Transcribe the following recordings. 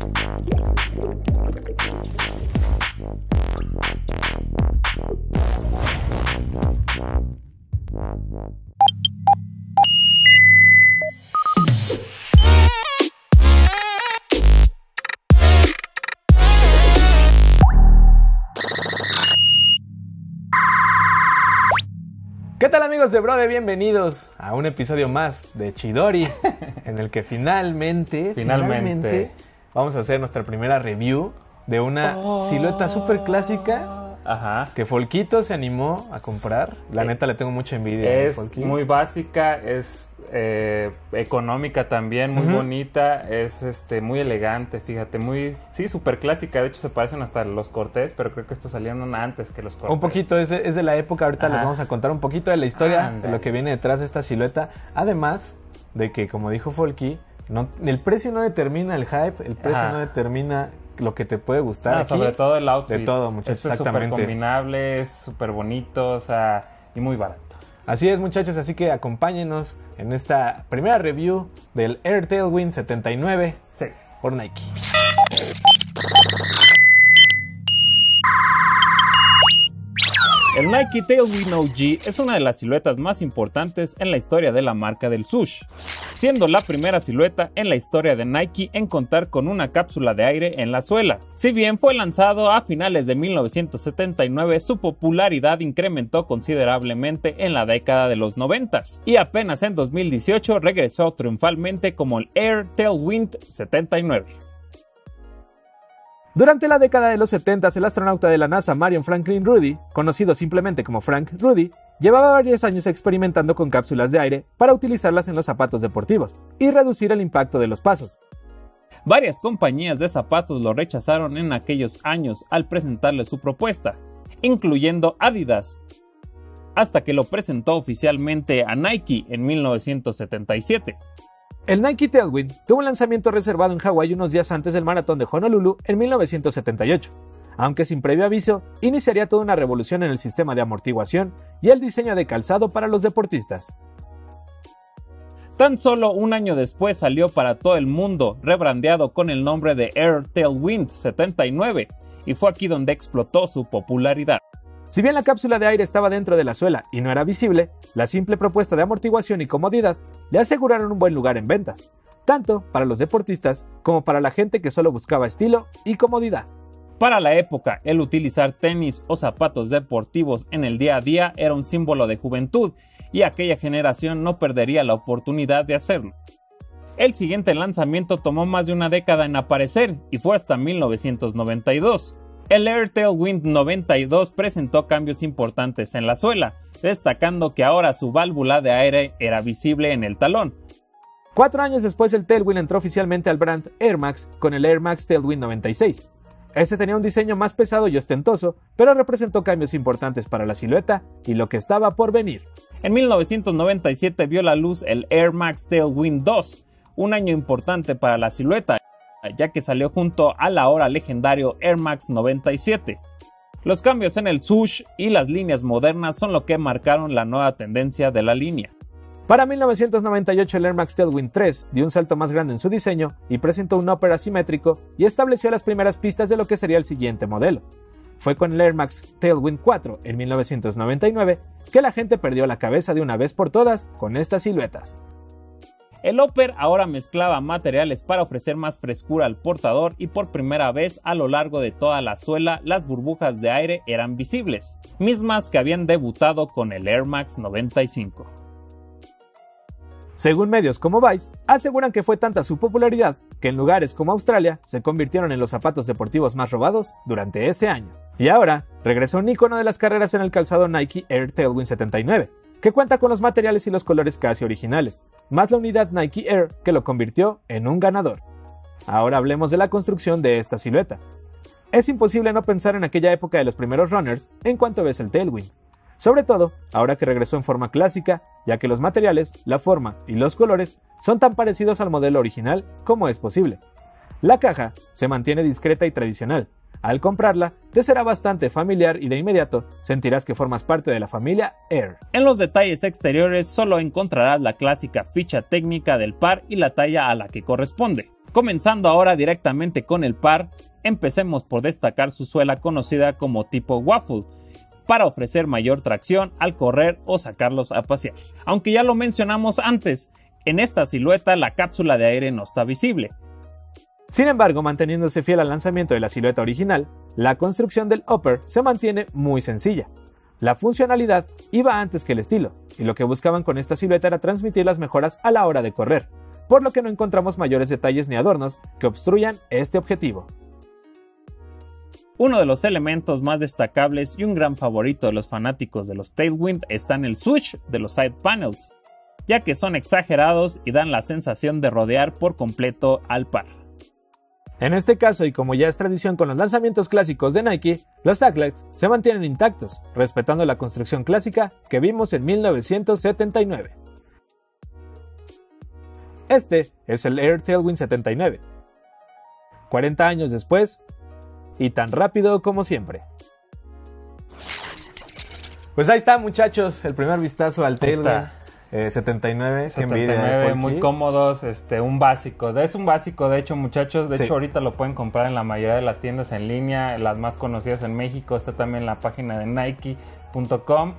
¿Qué tal, amigos de Brode? Bienvenidos a un episodio más de Chidori, en el que finalmente vamos a hacer nuestra primera review de una silueta súper clásica. Ajá. Que Folquito se animó a comprar. La neta le tengo mucha envidia. Es muy básica, es económica también, muy bonita, es muy elegante, fíjate, sí, súper clásica. De hecho se parecen hasta los Cortés, pero creo que estos salieron antes que los Cortés. Un poquito, es de la época. Ahorita les vamos a contar un poquito de la historia, de lo que viene detrás de esta silueta. Además de que, como dijo Folky, el precio no determina el hype, el precio no determina lo que te puede gustar. Aquí, sobre todo el outfit. De todo, muchachos. Esto es súper combinable, es súper bonito, y muy barato. Así es, muchachos, así que acompáñenos en esta primera review del Air Tailwind 79 por Nike. El Nike Tailwind OG es una de las siluetas más importantes en la historia de la marca del sush, siendo la primera silueta en la historia de Nike en contar con una cápsula de aire en la suela. Si bien fue lanzado a finales de 1979, su popularidad incrementó considerablemente en la década de los 90s y apenas en 2018 regresó triunfalmente como el Air Tailwind 79. Durante la década de los 70, el astronauta de la NASA Marion Franklin Rudy, conocido simplemente como Frank Rudy, llevaba varios años experimentando con cápsulas de aire para utilizarlas en los zapatos deportivos y reducir el impacto de los pasos. Varias compañías de zapatos lo rechazaron en aquellos años al presentarle su propuesta, incluyendo Adidas, hasta que lo presentó oficialmente a Nike en 1977. El Nike Tailwind tuvo un lanzamiento reservado en Hawái unos días antes del maratón de Honolulu en 1978, aunque sin previo aviso, iniciaría toda una revolución en el sistema de amortiguación y el diseño de calzado para los deportistas. Tan solo un año después salió para todo el mundo, rebrandeado con el nombre de Air Tailwind 79, y fue aquí donde explotó su popularidad. Si bien la cápsula de aire estaba dentro de la suela y no era visible, la simple propuesta de amortiguación y comodidad le aseguraron un buen lugar en ventas, tanto para los deportistas como para la gente que solo buscaba estilo y comodidad. Para la época, el utilizar tenis o zapatos deportivos en el día a día era un símbolo de juventud y aquella generación no perdería la oportunidad de hacerlo. El siguiente lanzamiento tomó más de una década en aparecer y fue hasta 1992. El Air Tailwind 92 presentó cambios importantes en la suela, destacando que ahora su válvula de aire era visible en el talón. 4 años después, el Tailwind entró oficialmente al brand Air Max con el Air Max Tailwind 96. Este tenía un diseño más pesado y ostentoso, pero representó cambios importantes para la silueta y lo que estaba por venir. En 1997 vio la luz el Air Max Tailwind 2, un año importante para la silueta, ya que salió junto al ahora legendario Air Max 97. Los cambios en el swoosh y las líneas modernas son lo que marcaron la nueva tendencia de la línea. Para 1998 el Air Max Tailwind 3 dio un salto más grande en su diseño y presentó un upper asimétrico y estableció las primeras pistas de lo que sería el siguiente modelo. Fue con el Air Max Tailwind 4 en 1999 que la gente perdió la cabeza de una vez por todas con estas siluetas. El upper ahora mezclaba materiales para ofrecer más frescura al portador y por primera vez a lo largo de toda la suela las burbujas de aire eran visibles, mismas que habían debutado con el Air Max 95. Según medios como Vice, aseguran que fue tanta su popularidad que en lugares como Australia se convirtieron en los zapatos deportivos más robados durante ese año. Y ahora regresó un ícono de las carreras en el calzado Nike Air Tailwind 79, que cuenta con los materiales y los colores casi originales, más la unidad Nike Air que lo convirtió en un ganador. Ahora hablemos de la construcción de esta silueta. Es imposible no pensar en aquella época de los primeros runners en cuanto ves el Tailwind. Sobre todo, ahora que regresó en forma clásica, ya que los materiales, la forma y los colores son tan parecidos al modelo original como es posible. La caja se mantiene discreta y tradicional. Al comprarla, te será bastante familiar y de inmediato sentirás que formas parte de la familia Air. En los detalles exteriores solo encontrarás la clásica ficha técnica del par y la talla a la que corresponde. Comenzando ahora directamente con el par, empecemos por destacar su suela conocida como tipo waffle, para ofrecer mayor tracción al correr o sacarlos a pasear. Aunque ya lo mencionamos antes, en esta silueta la cápsula de aire no está visible. Sin embargo, manteniéndose fiel al lanzamiento de la silueta original, la construcción del upper se mantiene muy sencilla. La funcionalidad iba antes que el estilo, y lo que buscaban con esta silueta era transmitir las mejoras a la hora de correr, por lo que no encontramos mayores detalles ni adornos que obstruyan este objetivo. Uno de los elementos más destacables y un gran favorito de los fanáticos de los Tailwind está en el switch de los side panels, ya que son exagerados y dan la sensación de rodear por completo al par. En este caso, y como ya es tradición con los lanzamientos clásicos de Nike, los Aglets se mantienen intactos, respetando la construcción clásica que vimos en 1979. Este es el Air Tailwind 79. 40 años después, y tan rápido como siempre. Pues ahí está, muchachos, el primer vistazo al Tailwind 79. 79, muy cómodos, un básico. Es un básico, de hecho, muchachos. De hecho, ahorita lo pueden comprar en la mayoría de las tiendas en línea, las más conocidas en México. Está también en la página de Nike.com.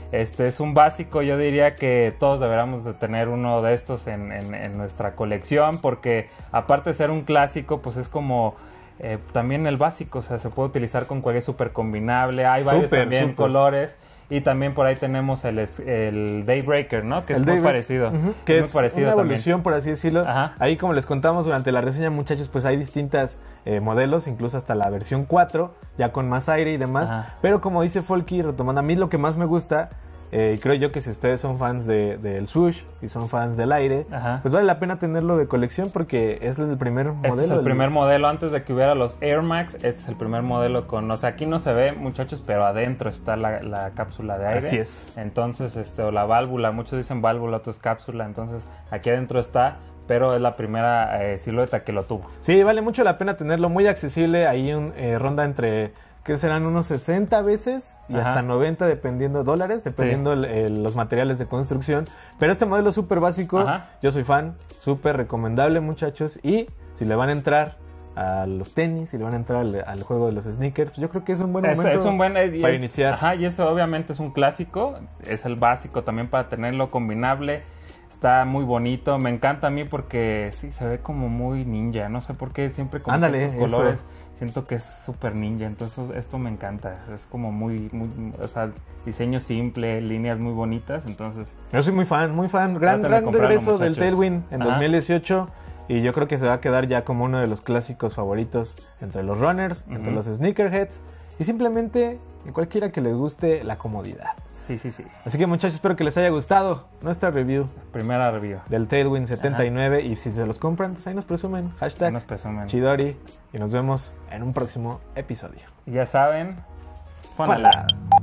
Es un básico, yo diría que todos deberíamos de tener uno de estos en nuestra colección, porque aparte de ser un clásico, pues es como también el básico, o sea, se puede utilizar con cualquier súper combinable. Hay varios también colores. Y también por ahí tenemos el Daybreaker, ¿no? Que es muy parecido. Que es una evolución, por así decirlo. Ahí, como les contamos durante la reseña, muchachos, pues hay distintas modelos, incluso hasta la versión 4, ya con más aire y demás. Pero como dice Folky, retomando, a mí lo que más me gusta, y creo yo que si ustedes son fans del swoosh y son fans del aire, pues vale la pena tenerlo de colección porque es el primer modelo. Este es el primer modelo antes de que hubiera los Air Max. Este es el primer modelo con, o sea, aquí no se ve, muchachos, pero adentro está la cápsula de aire. Así es. Entonces, o la válvula, muchos dicen válvula, otros cápsula, entonces aquí adentro está, pero es la primera silueta que lo tuvo. Sí, vale mucho la pena tenerlo, muy accesible, ahí ronda entre, que serán unos 60 veces y hasta 90 dependiendo dólares, dependiendo los materiales de construcción. Pero este modelo es súper básico, yo soy fan, súper recomendable, muchachos. Y si le van a entrar a los tenis, si le van a entrar al juego de los sneakers, pues yo creo que es un buen momento para iniciar. Y eso obviamente es un clásico, es el básico también para tenerlo combinable. Está muy bonito, me encanta a mí porque sí, se ve como muy ninja, no sé por qué siempre con estos colores siento que es súper ninja, entonces esto me encanta, es como muy, o sea, diseño simple, líneas muy bonitas, entonces... Yo soy muy fan, gran regreso del Tailwind en 2018 y yo creo que se va a quedar ya como uno de los clásicos favoritos entre los runners, entre los sneakerheads y simplemente... y cualquiera que les guste la comodidad. Sí. Así que, muchachos, espero que les haya gustado nuestra review. Primera review. Del Tailwind 79. Y si se los compran, pues ahí nos presumen. Hashtag nos presumen. Chidori. Y nos vemos en un próximo episodio. Ya saben, Fonalab.